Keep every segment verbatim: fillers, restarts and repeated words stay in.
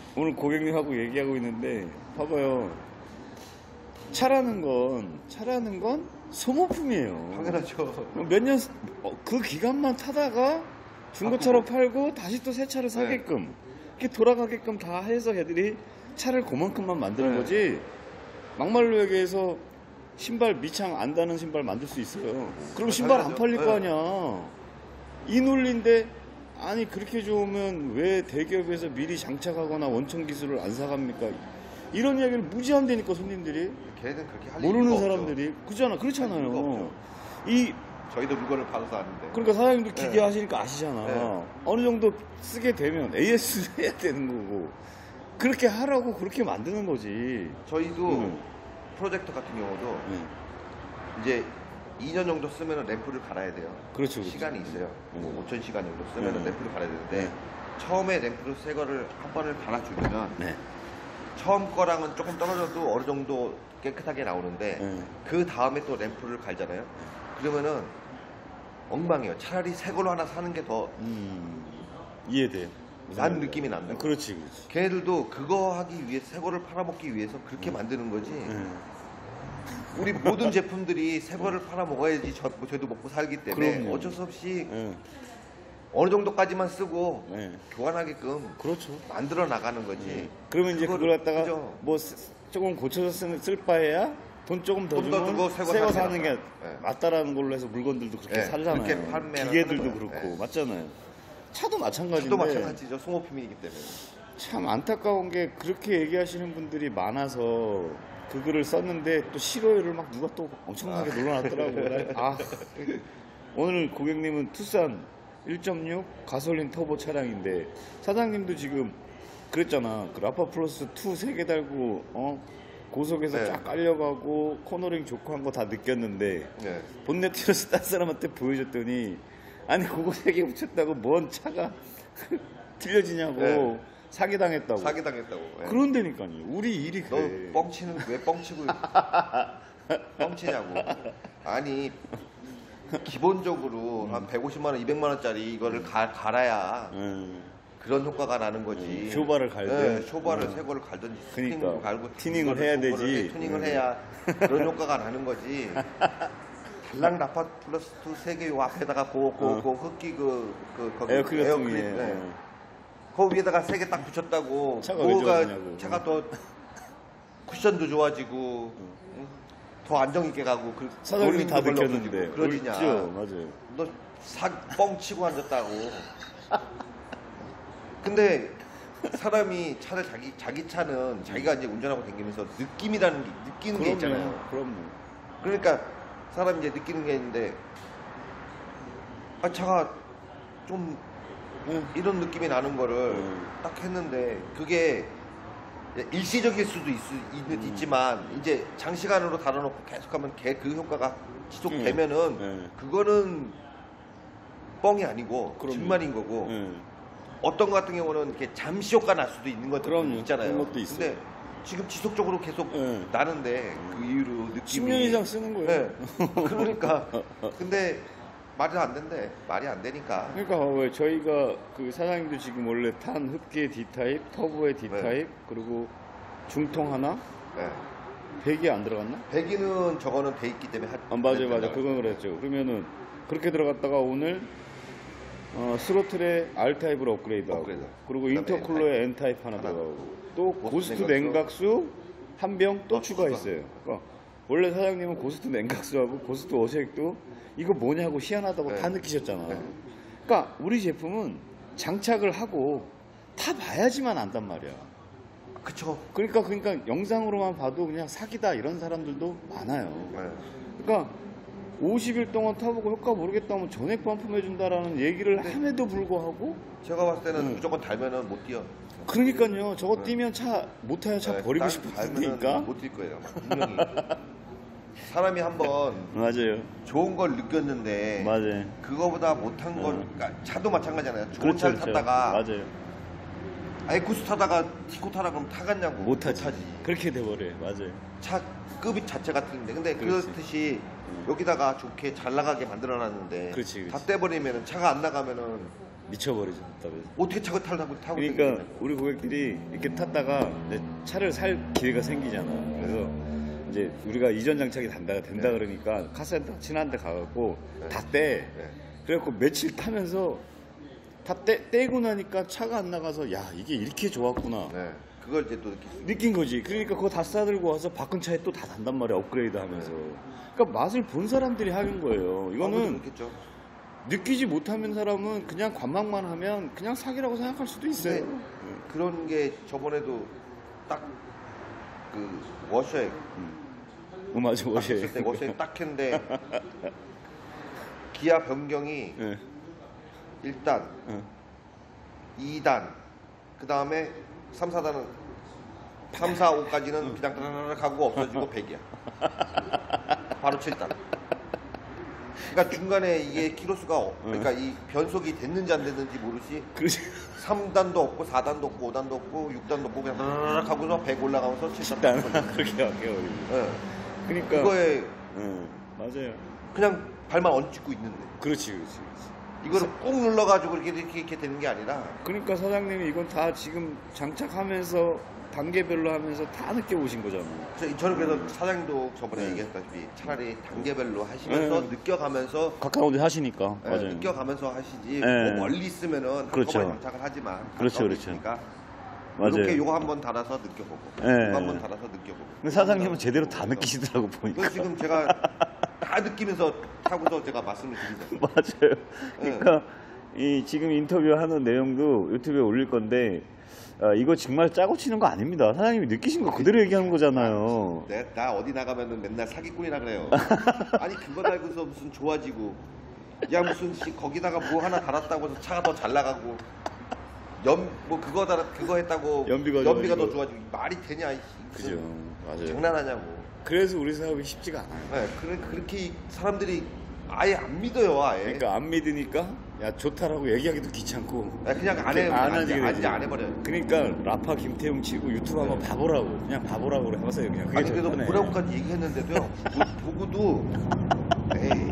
오늘 고객님하고 얘기하고 있는데 봐봐요. 차라는 건 차라는 건 소모품이에요. 당연하죠. 몇 년 그 기간만 타다가 중고차로 팔고 다시 또 새 차를 사게끔 네. 이렇게 돌아가게끔 다 해서 애들이 차를 그만큼만 만드는 네. 거지. 막말로 얘기해서 신발 밑창 안 다는 신발 만들 수 있어요. 그럼 신발 안 팔릴 네. 거 아니야. 이 논리인데 아니 그렇게 좋으면 왜 대기업에서 미리 장착하거나 원천 기술을 안 사갑니까? 이런 이야기를 무지한다니까 손님들이. 걔는 그렇게 할 모르는 이유가 사람들이 그잖아 그렇잖아요. 이 저희도 물건을 받아서 아는데. 그러니까 사장님도 기계 네. 하시니까 아시잖아. 네. 어느 정도 쓰게 되면 에이에스 해야 되는 거고 그렇게 하라고 그렇게 만드는 거지. 저희도 응. 프로젝터 같은 경우도 응. 이제 이 년 정도 쓰면 램프를 갈아야 돼요. 그렇죠, 그렇죠. 시간이 있어요. 응. 뭐 오천 시간 정도 쓰면 응. 램프를 갈아야 되는데 응. 처음에 램프를 새 거를 한 번을 갈아주면 네. 처음 거랑은 조금 떨어져도 어느 정도 깨끗하게 나오는데 응. 그 다음에 또 램프를 갈잖아요. 그러면은 엉망이에요. 차라리 새 걸로 하나 사는 게 더 음, 이해돼요. 난 느낌이 난다. 그렇지, 그렇지. 걔네들도 그거 하기 위해 새 거를 팔아먹기 위해서 그렇게 응. 만드는 거지. 응. 우리 모든 제품들이 새 거를 팔아먹어야지 저, 저희도 먹고 살기 때문에 그럼요. 어쩔 수 없이 응. 어느 정도까지만 쓰고 네. 교환하게끔 그렇죠. 만들어 나가는 거지. 네. 그러면 이제 그걸 갖다가 그죠? 뭐 조금 고쳐서 쓰는, 쓸 바에야 돈 조금 더 주면 새 거 사는 게 네. 맞다라는 걸로 해서 물건들도 그렇게 네. 살잖아요. 그렇게 기계들도 그렇고 네. 맞잖아요. 차도 마찬가지인데. 차도 마찬가지죠. 소모품이기 때문에. 참 안타까운 게 그렇게 얘기하시는 분들이 많아서 그 글을 썼는데 또 싫어요를 막 누가 또 엄청나게 아. 눌러놨더라고요. 아, 오늘 고객님은 투싼 일 점 육 가솔린 터보 차량인데 사장님도 지금 그랬잖아. 그 라파 플러스 이 세 개 달고 어 고속에서 네. 쫙 깔려가고 코너링 좋고 한 거 다 느꼈는데 네. 본넷 틀어서 딴 사람한테 보여줬더니 아니 그거 세 개 붙였다고 뭔 차가 틀려지냐고 네. 사기당했다고. 사기당했다고. 네. 그런다니까요. 우리 일이 그래. 너 뻥치는 왜 뻥치고 뻥치냐고. 아니 기본적으로 음. 한 백오십만 원, 이백만 원짜리 이거를 가, 갈아야 음. 그런 효과가 나는 거지. 음. 쇼바를 갈든 네, 쇼바를 음. 새 거를 갈든지 그러니까. 스프링으로 갈고 튜닝을 해야 되지. 튜닝을 해야 그런 효과가 나는 거지. 달랑 라파 플러스 이 세 개 요 앞에다가 그, 그, 어. 그 흡기 그, 그 거기 에어클립 에어클립 네. 어. 그 위에다가 세 개 딱 붙였다고 차가 뭐가 차가 또 쿠션도 좋아지고 응. 더 안정 있게 가고 그 사장님이 다 느꼈는데 그러지냐. 그렇죠. 맞아요. 너 사 뻥치고 앉았다고. 근데 사람이 차를 자기 자기 차는 자기가 이제 운전하고 다니면서 느낌이라는 게 느끼는 그럼요, 게 있잖아요. 그럼요. 그러니까 사람이 이제 느끼는 게 있는데 아 차가 좀 응. 이런 느낌이 나는 거를 응. 딱 했는데 그게 일시적일 수도 있, 있, 음. 있지만 이제 장시간으로 달아놓고 계속하면 걔 그 효과가 지속되면은 음. 그거는 뻥이 아니고 정말인 거고 음. 어떤 것 같은 경우는 이렇게 잠시 효과 날 수도 있는 것도 있잖아요. 그런 것도 있어요. 근데 지금 지속적으로 계속 음. 나는데 그 이후로 느낌이 십 년 이상 쓰는 거예요. 네. 그러니까 근데 말이 안 된대. 말이 안 되니까. 그러니까 왜 저희가 그 사장님도 지금 원래 탄 흡기의 D타입, 터보의 D타입, 네. 그리고 중통 하나? 네. 배기 안 들어갔나? 배기는 저거는 돼 있기 때문에. 아, 맞아요, 맞아요. 그건 그랬죠. 그러면은 그렇게 들어갔다가 오늘 어, 스로틀에 R타입으로 업그레이드하고, 업그레이드. 그리고 인터쿨러에 N타입 하나, 하나 들어가고, 또 고스트 냉각수 한 병 또 추가했어요. 그러니까 원래 사장님은 고스트 냉각수하고 고스트 어색도 이거 뭐냐고 희한하다고 네. 다 느끼셨잖아. 네. 그러니까 우리 제품은 장착을 하고 타봐야지만 안단 말이야. 그쵸. 그러니까 그러니까 영상으로만 봐도 그냥 사기다 이런 사람들도 많아요. 네. 그러니까 오십 일 동안 타보고 효과 모르겠다면 전액 반품해준다라는 얘기를 네. 함에도 불구하고 제가 봤을 때는 네. 무조건 달면은 못 뛰어. 그러니까요. 저거 네. 뛰면 차 못 타요. 차 네. 버리고 싶으니까 못 뛸 거예요. 분명히. 사람이 한번 맞아요. 좋은 걸 느꼈는데 맞아요. 그거보다 못한 걸 어. 그러니까 차도 마찬가지잖아요. 좋은 그렇죠, 차를 그렇죠. 탔다가 맞아요. 아이쿠스 타다가 티코 타라 그러면 타겠냐고. 못 타지. 못 타지. 그렇게 돼버려요. 맞아요. 차 급이 자체가 틀린데 근데 그렇지. 그렇듯이 여기다가 좋게 잘 나가게 만들어놨는데 그렇지, 그렇지. 다 떼버리면 차가 안 나가면은 미쳐버리죠. 답답해서. 어떻게 차가 타고 타고 그러니까 다니냐. 우리 고객들이 이렇게 탔다가 이제 차를 살 기회가 생기잖아. 그래서 이제 우리가 이전 장착이 된다, 된다 네. 그러니까 카센터 친한 데 가갖고 네. 다 떼. 네. 그래갖고 며칠 타면서 다 떼, 떼고 나니까 차가 안 나가서 야 이게 이렇게 좋았구나 네. 그걸 이제 또 느낄 수 있어요. 느낀 거지. 그러니까 그거 다 싸들고 와서 바꾼 차에 또 다 단단 말이야. 업그레이드 하면서. 그러니까 맛을 본 사람들이 하는 거예요. 아무도 이거는 그렇겠죠. 느끼지 못하는 사람은 그냥 관망만 하면 그냥 사기라고 생각할 수도 있어요. 근데 그런 게 저번에도 딱 그 워셔액 어, 맞아, 워셔. 있을 때 워셔액 딱 했는데 기아 변경이 예. 일 단, 예. 이 단, 그 다음에 삼, 사 단은 삼, 사, 오까지는 그냥 따라락 하고 없어지고 백이야. 바로 칠 단. 그러니까 중간에 이게 키로수가 없- 그러니까 이 변속이 됐는지 안 됐는지 모르지. 그러지. 삼 단도 없고 사 단도 없고 오 단도 없고 육 단도 없고 그냥 따라락 하고서 백 올라가면서 칠 단. 식단 그렇게 바뀌어버리고. 예. 그러니까. 그거에 예, 맞아요. 그냥 발만 얹고 있는데 그렇지, 그렇지, 그렇지. 이거를 꾹 눌러가지고 이렇게 이렇게, 이렇게 되는 게 아니라 그러니까 사장님이 이건 다 지금 장착하면서 단계별로 하면서 다 느껴보신 거잖아. 그래서 저는 그래서 사장님도 저번에 네. 얘기했다시피 차라리 단계별로 하시면서 네. 느껴가면서 가까운 데 하시니까. 예, 맞아요. 느껴가면서 하시지 네. 뭐 멀리 있으면은 그렇죠. 한꺼번에 장착을 하지만 그렇죠, 가까운 데 그렇죠. 있으니까 맞아요. 이렇게 요거 한번 달아서 느껴보고 네. 요거 한번 달아서 느껴보고 근데 사장님은 제대로 다 느끼시더라고 보니까. 그거 지금 제가 다 느끼면서 타고서 제가 말씀을 드리잖아요. 맞아요. 그러니까 이 지금 인터뷰하는 내용도 유튜브에 올릴 건데 아, 이거 정말 짜고 치는 거 아닙니다. 사장님이 느끼신 거 그대로 얘기하는 거잖아요. 내, 나 어디 나가면은 맨날 사기꾼이라 그래요. 아니 그거 달고서 무슨 좋아지고 야 무슨 씨 거기다가 뭐 하나 달았다고 해서 차가 더 잘 나가고 연 뭐 그거 달 그거 했다고 연비가 연비가 좋아지고. 더 좋아지고 말이 되냐 이 씨. 그죠. 맞아요. 장난하냐고. 그래서 우리 사업이 쉽지가 않아요. 네, 그래 그렇게 사람들이 아예 안 믿어요 아예. 그러니까 안 믿으니까 야 좋다라고 얘기하기도 귀찮고 네, 그냥 안 해, 안 안 하지 하지, 그러지. 안 해버려요. 그러니까 라파 김태용 치고 유튜브 한번 봐보라고 그냥 봐보라고 해보세요. 그냥 그게 아니 제일 그래도 편해. 뭐라고까지 얘기했는데도요. 보- 보고도 에이.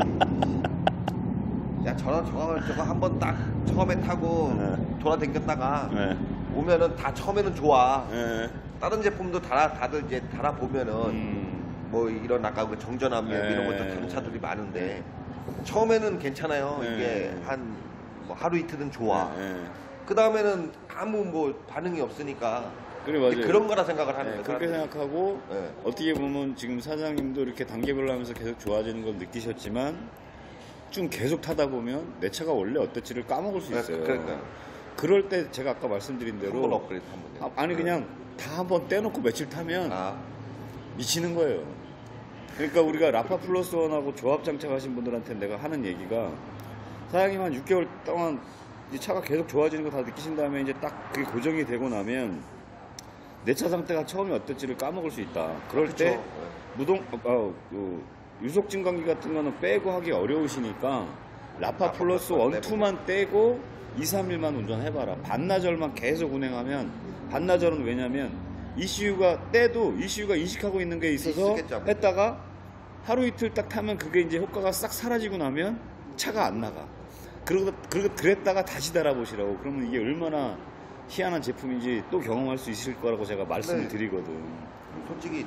야 저런 저거 저거 한번 딱 처음에 타고 네. 돌아다녔다가 네. 오면은 다 처음에는 좋아. 네. 다른 제품도 달아 다들 이제 달아 보면은 음. 뭐 이런 아까 그 정전압력 네. 이런 것도 다른 차들이 많은데 처음에는 괜찮아요. 네. 이게 한 뭐 하루 이틀은 좋아. 네. 네. 그 다음에는 아무 뭐 반응이 없으니까 그래 맞아요. 이제 그런 거라 생각을 하는 네, 거예요. 그렇게 사람들이. 생각하고 네. 어떻게 보면 지금 사장님도 이렇게 단계별로 하면서 계속 좋아지는 걸 느끼셨지만 좀 계속 타다 보면 내 차가 원래 어땠지를 까먹을 수 네, 있어요. 그러니까요. 그럴 때 제가 아까 말씀드린 대로 한번 업그레이드 한번. 아, 아니 그냥 다 한번 떼놓고 며칠 타면 아, 미치는 거예요. 그러니까 우리가 라파 플러스 원하고 조합 장착하신 분들한테 내가 하는 얘기가 사장님 한 육 개월 동안 이 차가 계속 좋아지는 거 다 느끼신 다음에 이제 딱 그게 고정이 되고 나면 내 차 상태가 처음에 어땠지를 까먹을 수 있다. 그럴 그쵸. 때 네. 무동 어, 어, 그 유속 증강기 같은 거는 빼고 하기 어려우시니까 라파 라파 플러스 플러스 원, 원 투만 떼고 이, 삼 일만 운전해봐라. 반나절만 계속 운행하면 반나절은 왜냐면 이씨유가 떼도 이씨유가 인식하고 있는 게 있어서 있겠죠, 아무래도. 했다가 하루 이틀 딱 타면 그게 이제 효과가 싹 사라지고 나면 차가 안 나가. 그러고, 그러고 그랬다가 다시 달아보시라고. 그러면 이게 얼마나 희한한 제품인지 또 경험할 수 있을 거라고 제가 말씀을 네. 드리거든. 솔직히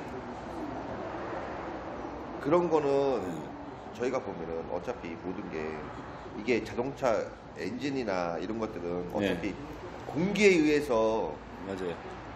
그런 거는 저희가 보면은 어차피 모든 게 이게 자동차 엔진이나 이런 것들은 어차피 네. 공기에 의해서 맞아요.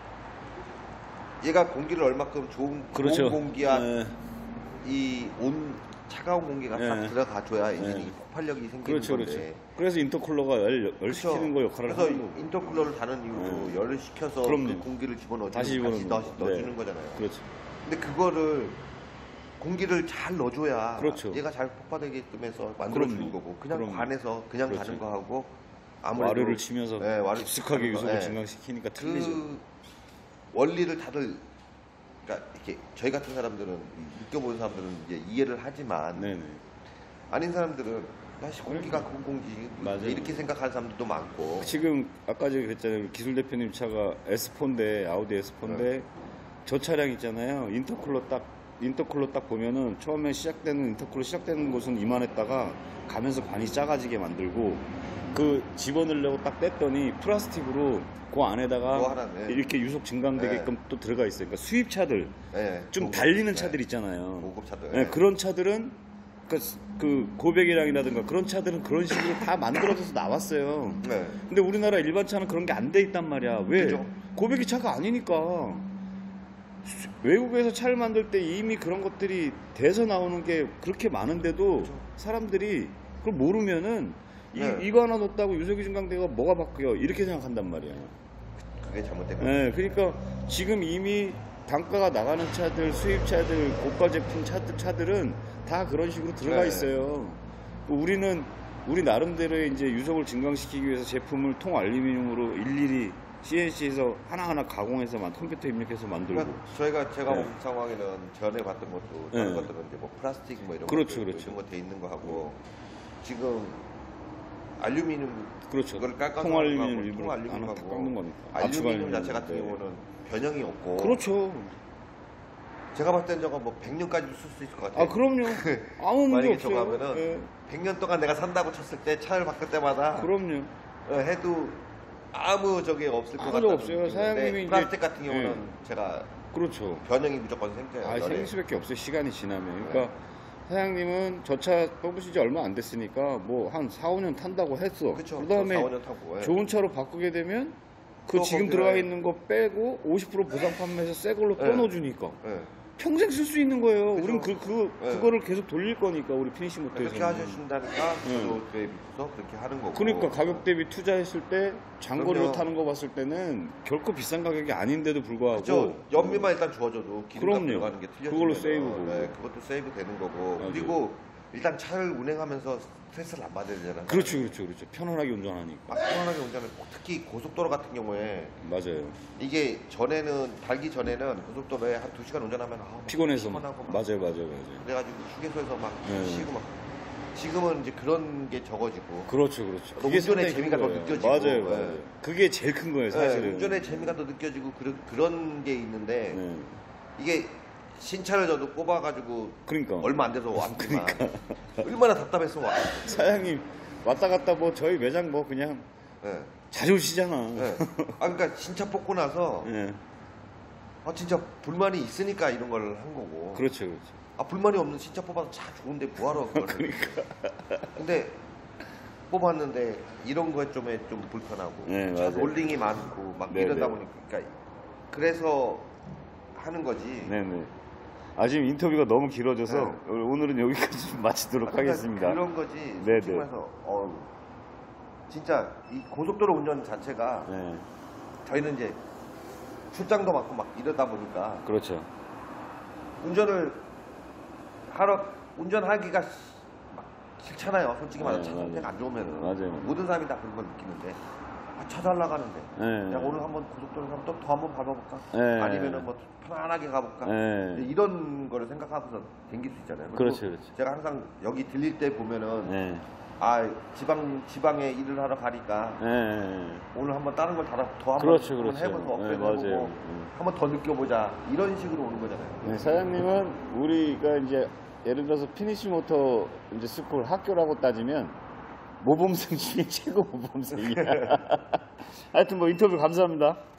얘가 공기를 얼마큼 좋은 그렇죠. 좋은 공기와 네. 이 온 차가운 공기가 네. 딱 들어가줘야 엔진이 네. 폭발력이 생기는 그렇죠, 건데. 그렇죠. 그래서 인터쿨러가 열, 열 시키는 거 역할을 그래서 하는 거고. 인터쿨러를 다는 이유도 네. 열을 식혀서 그럼요. 그 공기를 집어넣어주는 다시 다시, 집어넣는 넣, 거. 넣어주는 네. 거잖아요. 그렇죠. 근데 그거를 공기를 잘 넣어줘야 그렇죠. 얘가 잘 폭발되게끔 해서 만들어주는 그럼요. 거고 그냥 그럼요. 관에서 그냥 그렇죠. 가는 거하고 아무래도 와류를 치면서 네, 와류 깊숙하게 치는 거, 유속을 네. 증강시키니까 틀리죠. 그 원리를 다들 그러니까 이렇게 저희 같은 사람들은 느껴보는 사람들은 이제 이해를 하지만 네네. 아닌 사람들은 다시 공기가 공공지 맞아요. 이렇게 생각하는 사람들도 많고 지금 아까 저기 그랬잖아요. 기술 대표님 차가 에스포인데 아우디 에스포인데 저 차량 있잖아요. 인터쿨러 딱 인터쿨러 딱 보면은 처음에 시작되는 인터쿨러 시작되는 곳은 이만했다가 가면서 관이 작아지게 만들고 그 집어넣으려고 딱 뗐더니 플라스틱으로 그 안에다가 그거 하나, 네. 이렇게 유속 증강되게끔 네. 또 들어가 있어요. 그러니까 수입차들 네, 좀 고급, 달리는 네. 차들 있잖아요. 고급 차들. 네, 그런 차들은 그, 그 고백이랑이라든가 그런 차들은 그런 식으로 다 만들어져서 나왔어요. 네. 근데 우리나라 일반 차는 그런 게 안 돼 있단 말이야. 왜? 그죠. 고백이 차가 아니니까. 외국에서 차를 만들 때 이미 그런 것들이 돼서 나오는 게 그렇게 많은데도 그죠. 사람들이 그걸 모르면은 이, 네. 이거 하나 넣었다고 유속유 증강대가 뭐가 바뀌어 이렇게 생각한단 말이야. 그게 잘못된 거죠. 네, 그러니까 지금 이미 단가가 나가는 차들, 수입차들, 고가 제품 차들, 차들은 다 그런 식으로 들어가 네. 있어요. 우리는 우리 나름대로의 이제 유속을 증강시키기 위해서 제품을 통 알루미늄으로 일일이 씨엔씨에서 하나하나 가공해서 만 컴퓨터 입력해서 만들고. 그러니까 저희가 제가 네. 본 상황에는 전에 봤던 것도 네. 다른 것들은 이제 뭐 플라스틱 뭐 이런 그렇죠, 것들, 그렇죠. 이런 거 돼 있는 거 하고 지금 알루미늄 그렇죠. 그걸 깎아서 통 알루미늄 하고, 일부러 통 안에 다 알루미늄하고 깎는 거니까. 알루미늄 알루미늄 자체 같은 네. 경우는 변형이 없고 그렇죠. 제가 봤을 땐 저거 뭐 백 년까지도 쓸 수 있을 것 같아요. 아 그럼요. 아무 문제 만약에 없어요. 저거 하면은 네. 백 년 동안 내가 산다고 쳤을 때 차를 바꿀 때마다 그럼요. 어, 해도 아무 적이 없을 것 아무 같아요. 적 없어요. 사장님이 이제- 플라스틱 같은 경우는 네. 제가 그렇죠. 변형이 무조건 생겨요. 아, 열에. 생길 수밖에 없어요. 시간이 지나면. 그러니까 네. 사장님은 저 차 뽑으신 지 얼마 안 됐으니까 뭐 한 사, 오 년 탄다고 했어. 그쵸. 그다음에 사, 오 년 타고. 예. 좋은 차로 바꾸게 되면 그 또 지금 거기다- 들어가 있는 거 빼고 오십 퍼센트 보상 판매해서 새 걸로 또 네. 넣어주니까 예. 평생 쓸 수 있는 거예요. 그죠. 우린 그, 그, 네. 그거를 계속 돌릴 거니까 우리 피니시 그렇게 모터에서. 하셔준다니까 저도 그에 비해서 그렇게 하는 거고. 그러니까 가격 대비 투자했을 때 장거리로 그럼요. 타는 거 봤을 때는 결코 비싼 가격이 아닌데도 불구하고 그렇죠. 연비만 일단 주어져도 기름값 그럼요. 들어가는 게 틀려지면 그걸로 세이브고. 네, 그것도 세이브 되는 거고. 맞아요. 그리고 일단 차를 운행하면서 스트레스를 안 받아야 되잖아요. 그렇죠, 그렇죠, 그렇죠. 편안하게 운전하니까. 막 편안하게 운전을 특히 고속도로 같은 경우에 맞아요. 이게 전에는 달기 전에는 고속도로에 한 두 시간 운전하면 아, 막 피곤해서 막. 피곤하고 막 맞아요, 맞아요, 맞아요. 그래가지고 휴게소에서 막 네. 쉬고 막 지금은 이제 그런 게 적어지고 그렇죠, 그렇죠. 또 운전의 상당히 재미가 큰 더 거예요. 느껴지고. 맞아요, 네. 맞아요. 그게 제일 큰 거예요, 사실은. 네, 운전의 재미가 더 느껴지고 그런 그런 게 있는데 네. 이게 신차를 저도 꼽아가지고 그러니까 얼마 안 돼서 왔지만 얼마나 답답했어 와. 사장님 왔다 갔다 뭐 저희 매장 뭐 그냥 네. 자주 오시잖아. 네. 아 그러니까 신차 뽑고 나서 네. 아 진짜 불만이 있으니까 이런 걸 한 거고. 그렇죠, 그렇죠. 아 불만이 없는 신차 뽑아서 차 좋은데 뭐하러 그걸. 그러니까. 근데 뽑았는데 이런 거에 좀에 좀 불편하고 네, 차 맞아요. 롤링이 많고 막 네, 이러다 네. 보니까 그러니까 그래서 하는 거지. 네네. 아 지금 인터뷰가 너무 길어져서 네. 오늘은 여기까지 좀 마치도록 그러니까 하겠습니다. 그런 거지. 네, 솔직히 네. 말해서 어, 진짜 이 고속도로 운전 자체가 네, 저희는 이제 출장도 많고 막 이러다 보니까 그렇죠. 운전을 하러 운전하기가 막 싫잖아요. 솔직히 말해서 네, 차 맞아요. 상태가 안 좋으면 맞아요. 모든 사람이 다 그런 걸 느끼는데 아, 차 잘 나가는데 네. 야 오늘 한번 고속도로 가면 또 더 한번 밟아볼까? 네. 아니면은 뭐 편안하게 가볼까? 네. 이런 거를 생각하면서 댕길 수 있잖아요. 그리고 그렇죠, 그렇죠. 제가 항상 여기 들릴 때 보면은 네, 아 지방 지방에 일을 하러 가니까 네, 오늘 한번 다른 걸 더 한번 그렇죠, 한번 그렇죠. 해보고 네, 업그레이드 맞아요. 해보고 음. 한번 더 느껴보자 이런 식으로 오는 거잖아요. 네, 사장님은 우리가 이제 예를 들어서 피니시 모터 이제 스쿨 학교라고 따지면 모범생 중에 최고 모범생이야. 하여튼 뭐 인터뷰 감사합니다.